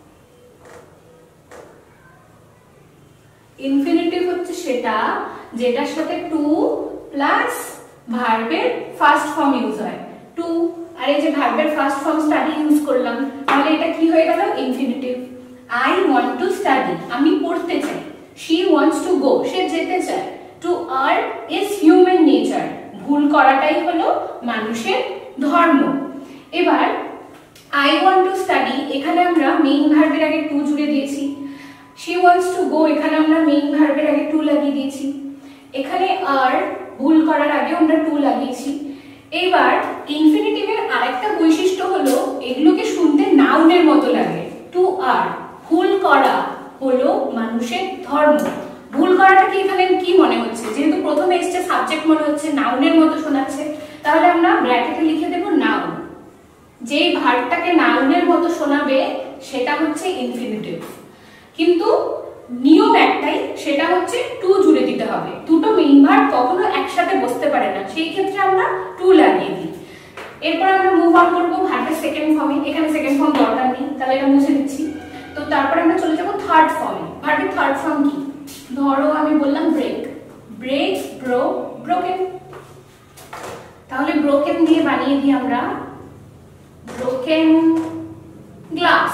ইনফিনিটিভ হচ্ছে সেটা যেটার সাথে টু প্লাস ভার্বের ফার্স্ট ফর্ম ইউজ হয়। টু আর এই যে ভার্বের ফার্স্ট ফর্ম স্টাডি ইউজ করলাম, তাহলে এটা কি হয়ে গেল? Infinitive. I want to study, আমি পড়তে চাই। she wants to go, সে যেতে চায়। to err is human nature, ভুল করাটাই হলো মানুষের ধর্ম। এবার I want to study, এখানে আমরা মেইন ভার্বের আগে টু জুড়ে দিয়েছি। she wants to go, এখানে আমরা মেইন ভার্বের আগে টু লাগিয়ে দিয়েছি। এখানে আর ভুল করার আগে আমরা টু লাগিয়েছি। এবার ইনফিনিটিভের আরেকটা বৈশিষ্ট্য হলো এগুলোকে শুনতে নাউনের মতো লাগে। টু আর, ভুল করা হলো মানুষের ধর্ম। ভুল করাটা কি এখানে কি মনে হচ্ছে? যেহেতু প্রথমে এসছে সাবজেক্ট মনে হচ্ছে, নাউনের মতো শোনাচ্ছে, তাহলে আমরা ব্র্যাকেটে লিখে দেব নাউন। যেই ভার্বটাকে নাউনের মতো শোনাবে সেটা হচ্ছে ইনফিনিটিভ। কিন্তু নিয়ম একটাই, সেটা হচ্ছে টু জুড়ে দিতে হবে। দুটো মেইন ভার্ব কখনো একসাথে বসতে পারে না, সেই ক্ষেত্রে আমরা টু লাগিয়ে দিই। এরপর আমরা মুভ অন করবো ভার্বের সেকেন্ড ফর্মে। এখানে সেকেন্ড ফর্ম দরকার নেই, তাহলে এটা মুছে দিচ্ছি। তো তারপরে আমরা চলে যাবো থার্ড ফর্মে। ভার্বের থার্ড ফর্ম কি? ধরো আমি বললাম ব্রেক, ব্রেক, ব্রো, ব্রোকেন। তাহলে ব্রোকেন দিয়ে বানিয়ে দিই আমরা broken glass.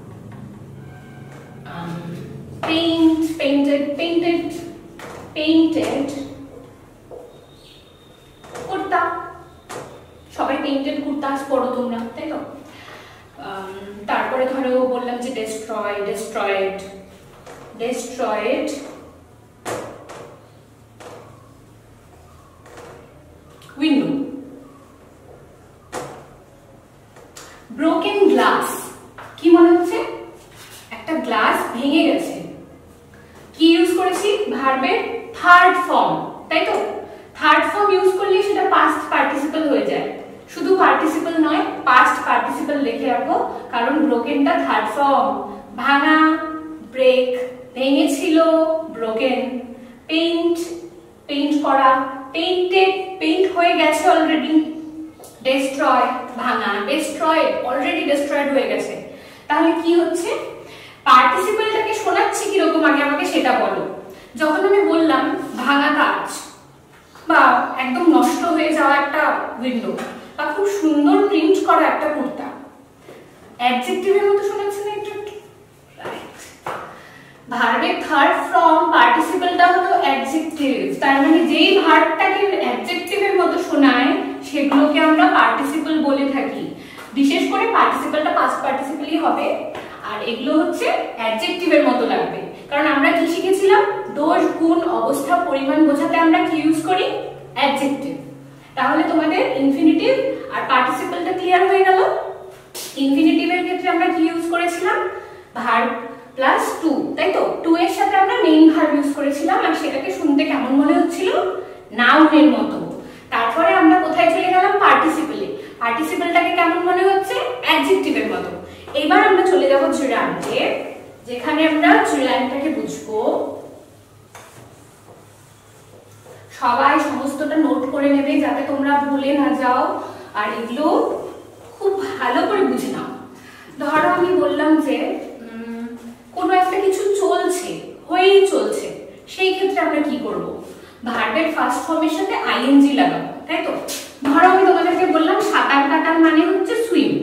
Paint, painted, painted, painted kurta. সবাই পেইন্টেড কুর্তা পরো তোমরা, তাই তো? তারপরে ধরো বললাম যে destroy, destroyed, destroyed window. Broken glass, কি মনে হচ্ছে? একটা গ্লাস ভেঙে গেছে। কি ইউজ করেছি? ভার্বের থার্ড ফর্ম, তাই তো? থার্ড ফর্ম ইউজ করলে সেটা পাস্ট পার্টিসিপল হয়ে যায়। শুধু পার্টিসিপল নয়, পাস্ট পার্টিসিপল লিখে রাখো, কারণ ব্রোকেনটা থার্ড ফর্ম। ভাঙা, ব্রেক, ভেঙেছিল, ব্রোকেন। পেইন্ট, পেইন্ট করা, পেইন্টেড, পেইন্ট হয়ে গেছে অলরেডি। ডেস্ট্রয়, ভাঙা, ডেস্ট্রয়েড, অলরেডি ডেস্ট্রয়েড হয়ে গেছে। তাহলে কি হচ্ছে? পার্টিসিপলটাকে শোনাচ্ছি কিরকম আগে আমাকে সেটা বলো। যখন আমি বললাম ভাঙা কাঁচ বা একদম নষ্ট হয়ে যাওয়া একটা উইন্ডো বা খুব সুন্দর প্রিন্ট করা একটা কুর্তা, অ্যাডজেক্টিভের মতো শোনাচ্ছে না একটু? রাইট। ভার্বের থার্ড ফর্ম পার্টিসিপলটা হলো অ্যাডজেক্টিভ। তার মানে যেই ভার্বটাকে অ্যাডজেক্টিভের মতো শোনায় সেগুলোকে আমরা পার্টিসিপল বলে থাকি। বিশেষ করে পার্টিসিপলটা পাস্ট পার্টিসিপলই হবে, আর এগুলো হচ্ছে অ্যাডজেক্টিভের মতো লাগবে। কারণ আমরা কি শিখেছিলাম? দোষ, গুণ, অবস্থা, পরিমাণ বোঝাতে আমরা কি ইউজ করি? অ্যাডজেক্টিভ। তাহলে তোমাদের ইনফিনিটিভ আর পার্টিসিপলটা ক্লিয়ার হয়ে গেল। ইনফিনিটিভের ক্ষেত্রে আমরা কি ইউজ করেছিলাম? ভার্ব প্লাস টু, তাই তো? টু এর সাথে আমরা মেইন ভার্ব ইউজ করেছিলাম, আর সেটাকে শুনতে কেমন মনে হচ্ছিল? নাউনের মতো। তারপরে আমরা কোথায় চলে গেলাম? পার্টিসিপলে। পার্টিসিপলটাকে কেমন মনে হচ্ছে? অ্যাডজেক্টিভের মতো। এবার আমরা চলে যাব জেরান্ডে, যেখানে আমরা জেরান্ডটাকে বুঝবো। সবাই সমস্তটা নোট করে নেবে যাতে তোমরা ভুলে না যাও, আর এগুলো খুব ভালো করে বুঝে নাও। ধরো আমি বললাম যে কোনো একটা কিছু চলছে, হয়েই চলছে, সেই ক্ষেত্রে আমরা কি করব? ভার্বের ফার্স্ট ফর্মের সাথে আইএনজি লাগাবো, তাই তো? ধরো আমি তোমাদেরকে বললাম সাঁতার কাটার মানে হচ্ছে সুইম।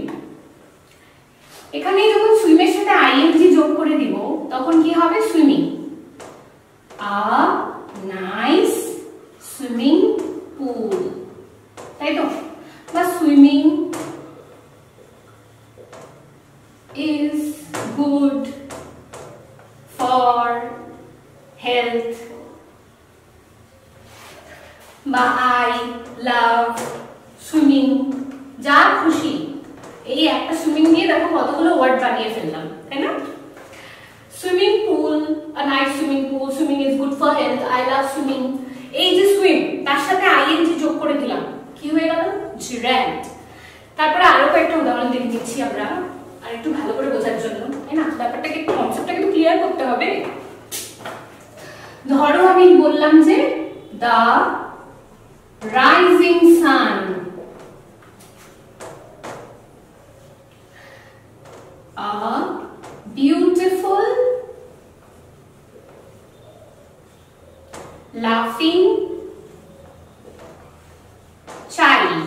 এখানে যখন সুইমের সাথে আইএনজি যোগ করে দিব তখন কি হবে? Swimming. A nice swimming pool, তাই তো? বা swimming is good for health, বা আই লাভ সুইমিং। যা খুশি, এই একটা সুইমিং দিয়ে দেখো কতগুলো ওয়ার্ড বানিয়ে ফেললাম, তাই না? Swimming pool, a nice swimming pool, swimming is good for health, I love swimming. এই যে সুইম, তার সাথে আইএনজি কয়েকটা উদাহরণ দেখে দিচ্ছি আমরা আর একটু ভালো করে বোঝার জন্য, তাই না? ব্যাপারটাকে কনসেপ্টটাকে একটু ক্লিয়ার করতে হবে। ধরো আমি বললাম যে the rising sun, a beautiful লাফিং চাইল্ড।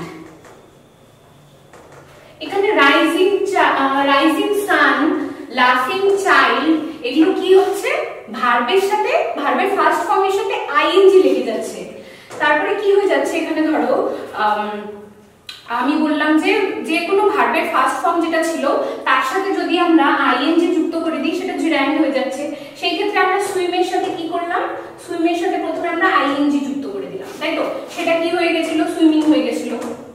এখানে রাইজিং রাইজিং সান, লাফিং চাইল্ড এগুলো কি হচ্ছে? ভার্বের সাথে, ভার্বের ফার্স্ট ফর্মের সাথে আইএনজি লেগে যাচ্ছে। তারপরে কি হয়ে যাচ্ছে এখানে, ধরো আমি বললাম যে যে কোনো ভার্বের ফার্স্ট ফর্ম যেটা ছিল তার সাথে যদি আমরা আইএনজি যুক্ত করে দিই সেটা জেরান্ড হয়ে যাচ্ছে। সেই ক্ষেত্রে আমরা সুইমের সাথে কি করলাম? সুইমের সাথে প্রথমে আমরা আইএনজি যুক্ত করে দিলাম, তাই তো? সেটা কি হয়ে গেছিল? সুইমিং হয়ে গেছিল।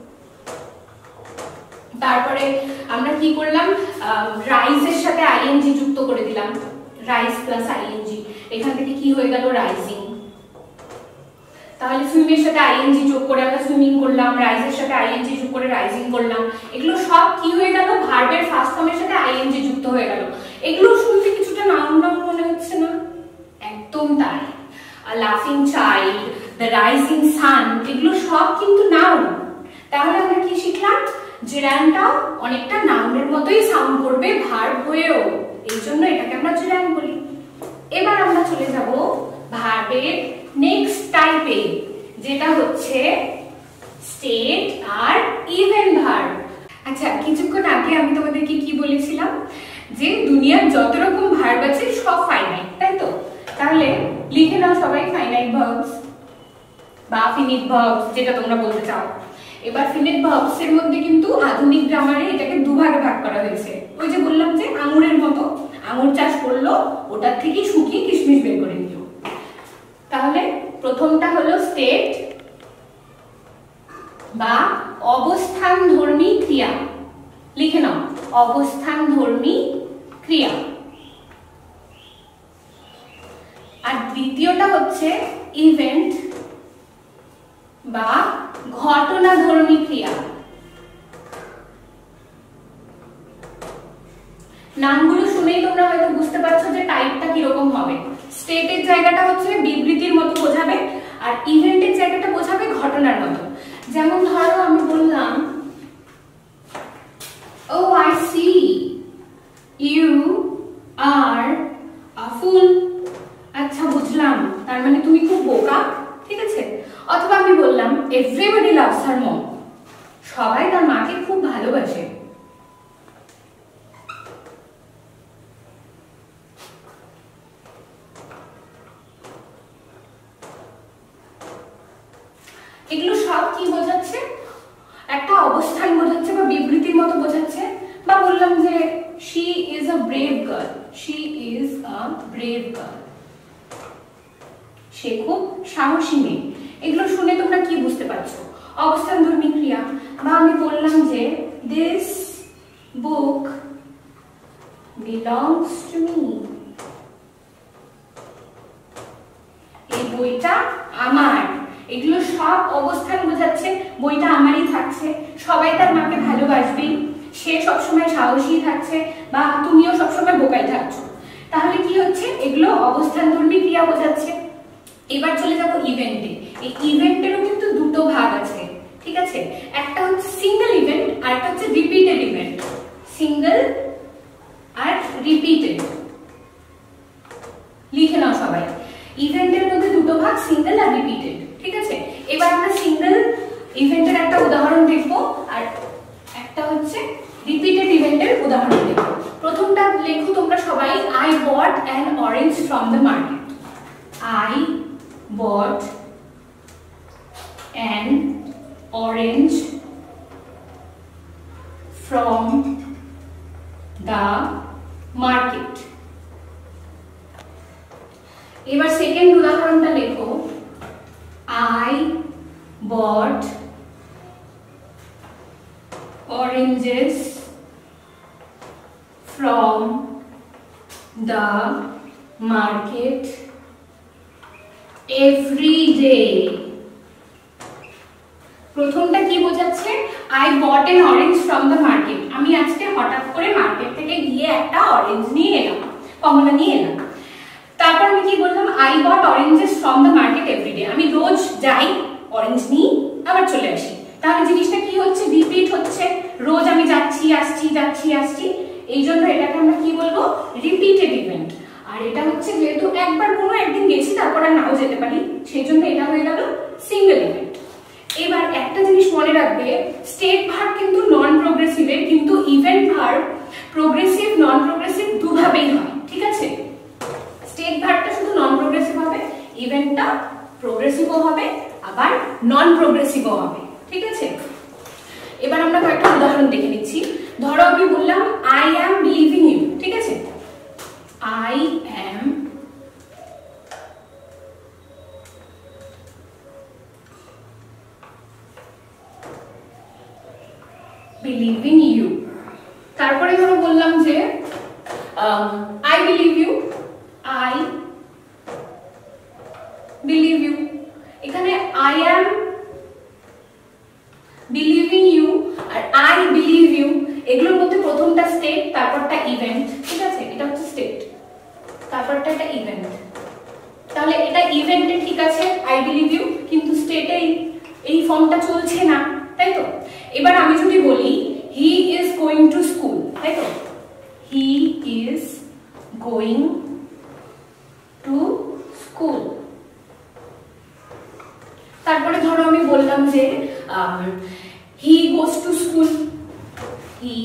তারপরে আমরা কি করলাম? রাইজের সাথে আইএনজি যুক্ত করে দিলাম, রাইজ প্লাস আইএনজি, এখান থেকে কি হয়ে গেল? রাইজিং। তাহলে সুইমের সাথে আইএনজি যোগ করে আমরা সুইমিং করলাম, রাইজের সাথে আইএনজি যোগ করে রাইজিং করলাম। এগুলো সব কি হয়ে গেল? ভার্বের ফার্স্ট ফর্মের সাথে আইএনজি যুক্ত হয়ে গেল। এগুলো শুনতে কিছুটা নাউন নাউন মনে হচ্ছে না? একদম তাই। লাফিং চাইল্ড, দ্য রাইজিং সান এগুলো সব কিন্তু নাউন। তাহলে আমরা কি শিখলাম? জেরান্ডটাও অনেকটা নাউনের মতোই সাউন্ড করবে ভার্ব হয়েও, এই জন্য এটাকে আমরা জেরান্ড বলি। এবার আমরা চলে যাব ভার্বের নেক্সট টাইপে, যেটা হচ্ছে স্টেট আর ইভেন্ট ভার্ব। আচ্ছা, কিছুক্ষণ আগে আমি তোমাদেরকে কি বলেছিলাম? যে দুনিয়ার যত রকম ভার্ব আছে সব ফাইনাইট, তাই তো? তাহলে লিখে নাও সবাই ফাইনাইট ভার্বস বা ফিনিট ভার্বস, যেটা তোমরা বলতে চাও। এবার ফিনিট ভার্বস এর মধ্যে কিন্তু আধুনিক গ্রামারে এটাকে দুভাগে ভাগ করা হয়েছে। ওই যে বললাম যে আঙুরের মতো, আঙুর চাষ করলো, ওটার থেকে শুকিয়ে কিশমিশ বের করে নিল। তাহলে প্রথমটা হলো স্টেট বা অবস্থানধর্মী ক্রিয়া। লিখে নাও, অবস্থানধর্মী ক্রিয়া। আর দ্বিতীয়টা হচ্ছে ইভেন্ট বা ঘটনাধর্মী ক্রিয়া। নামগুলো শুনেই তোমরা হয়তো বুঝতে পারছো যে টাইপটা কিরকম হবে। স্টেটের জায়গাটা হচ্ছে বিবৃতির মতো বোঝাবে, আর ইভেন্টের জায়গাটা বোঝাবে ঘটনার মতো। যেমন ধরো আমি বললাম, oh I see you are a fool. আচ্ছা, বুঝলাম, তার মানে তুমি খুব বোকা, ঠিক আছে? অথবা আমি বললাম এভরিবডি লাভস হার মম, সবাই তার মাকে খুব ভালোবাসে। এগুলো সব কি বোঝাচ্ছে? একটা অবস্থান বোঝাচ্ছে বা বিবৃতির মতো বোঝাচ্ছে। বা বললাম যে she is a brave girl, she is a brave girl, সে খুব সাহসী মেয়ে। এগুলো শুনে তোমরা কি বুঝতে পারছো? অবস্থানধর্মী ক্রিয়া। বা আমি বললাম যে this book belongs to me, এই বইটা আমার। এগুলো সব অবস্থান বোঝাচ্ছে, বইটা আমারই থাকছে, সবাই তার মাকে ভালোবাসবে, সে সবসময় সাহসী থাকছে, বা তুমিও সবসময় বোকাই থাকছো। তাহলে কি হচ্ছে? এগুলো অবস্থানধর্মী ক্রিয়া বোঝাচ্ছে। এবার চলে যাব ইভেন্টে। এই ইভেন্টেরও কিন্তু দুটো ভাগ আছে, ঠিক আছে? একটা হচ্ছে সিঙ্গেল ইভেন্ট আর একটা হচ্ছে রিপিটেড ইভেন্ট। সিঙ্গেল আর রিপিটেড লিখে নাও সবাই। ইভেন্টের মধ্যে দুটো ভাগ, সিঙ্গেল আর রিপিটেড, ঠিক আছে? এবার আমরা সিঙ্গেল ইভেন্টের একটা উদাহরণ দেখব আর একটা হচ্ছে রিপিটেড ইভেন্টের উদাহরণ দেখব। প্রথমটা লেখো তোমরা সবাই, I bought an orange from the market. I bought an orange from the market. এবার সেকেন্ড উদাহরণটা লেখো, I bought oranges from the market every day. প্রথমটা কি বোঝাচ্ছে? I bought an orange from the market. আমি আজকে হঠাৎ করে মার্কেট থেকে গিয়ে একটা অরেঞ্জ নিয়ে এলাম, কমলা নিয়ে এলাম। তারপর আমি কি বললাম? I bought oranges from the market everyday. আমি রোজ যাই, অরেঞ্জ নিই, আবার চলে আসি। তাহলে জিনিসটা কি হচ্ছে? রিপিট হচ্ছে। রোজ আমি যাচ্ছি আসছি যাচ্ছি আসছি, এই জন্য এটাকে আমরা কি বলবো? Repeated event. আর এটা হচ্ছে যেহেতু একবার কোনো একদিন গেছি তারপর আর নাও যেতে পারি, সেই জন্য এটা হয়ে গেল সিঙ্গেল ইভেন্ট। এবার একটা জিনিস মনে রাখবে, স্টেট ভার্ব কিন্তু নন প্রোগ্রেসিভের, কিন্তু event verb progressive non progressive দুভাবেই হয়, ঠিক আছে? স্টেট ভার্বটা শুধু নন প্রোগ্রেসিভ হবে, ইভেন্টটা প্রোগ্রেসিভও হবে আবার নন প্রোগ্রেসিভও হবে, ঠিক আছে? এবার আমরা কয়েকটা উদাহরণ দেখে নিচ্ছি। ধরো আমি বললাম আই অ্যাম বিলিভিং ইউ, ঠিক আছে? I am believing you. তারপরে ধরো বললাম যে I believe you, I believe you. এখানে আই অ্যাম বিলিভিং ইউ আর আই বিলিভ ইউ, এগুলোর মধ্যে প্রথমটা স্টেট, তারপরটা ইভেন্ট, ঠিক আছে? এটা হচ্ছে স্টেট, তারপরটা একটা ইভেন্ট। তাহলে এটা ইভেন্টে ঠিক আছে আই বিলিভ ইউ, কিন্তু স্টেটে এই ফর্মটা চলছে না, তাই তো? এবার আমি যদি বলি he is going to school, তাই তো? He is going to school. তারপরে ধরো আমি বললাম যে he goes to school, he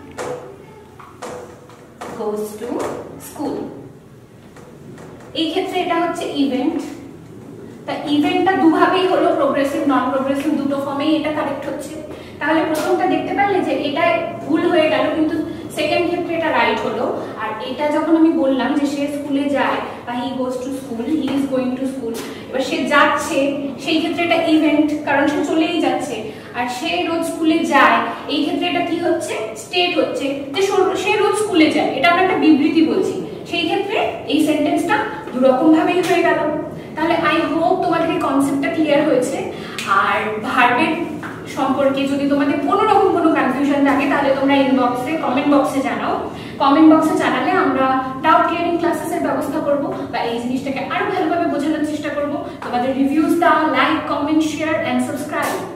goes to school. এই ক্ষেত্রে এটা হচ্ছে ইভেন্ট। তা ইভেন্টটা দুভাবেই হলো, প্রোগ্রেসিভ নন প্রোগ্রেসিভ দুটো ফর্মেই এটা কারেক্ট হচ্ছে। তাহলে প্রথমটা দেখতে পারলে যে এটা ভুল হয়ে গেল, কিন্তু সেকেন্ড ক্ষেত্রে এটা রাইট হলো। আর এটা যখন আমি বললাম যে সে স্কুলে যায় বা he goes to school, he is going to school, এবার সে যাচ্ছে, সেই ক্ষেত্রে এটা ইভেন্ট, কারণ সে চলেই যাচ্ছে। আর সে রোজ স্কুলে যায়, এই ক্ষেত্রে এটা কি হচ্ছে? স্টেট হচ্ছে, যে সে রোজ স্কুলে যায়, এটা আমরা একটা বিবৃতি বলছি। সেই ক্ষেত্রে এই সেন্টেন্সটা দুরকম ভাবেই হয়ে গেল। তাহলে আই হোপ তোমাদের এই কনসেপ্টটা ক্লিয়ার হয়েছে। আর ভার্বের সম্পর্কে যদি তোমাদের কোনো রকম কোনো কনফিউশন থাকে তাহলে তোমরা ইনবক্সে, কমেন্ট বক্সে জানাও। কমেন্ট বক্সে জানালে আমরা ডাউট ক্লিয়ারিং ক্লাসেসের ব্যবস্থা করব বা এই জিনিসটাকে আরো ভালোভাবে বোঝানোর চেষ্টা করব। তোমাদের রিভিউজ দাও, like, comment, share and subscribe.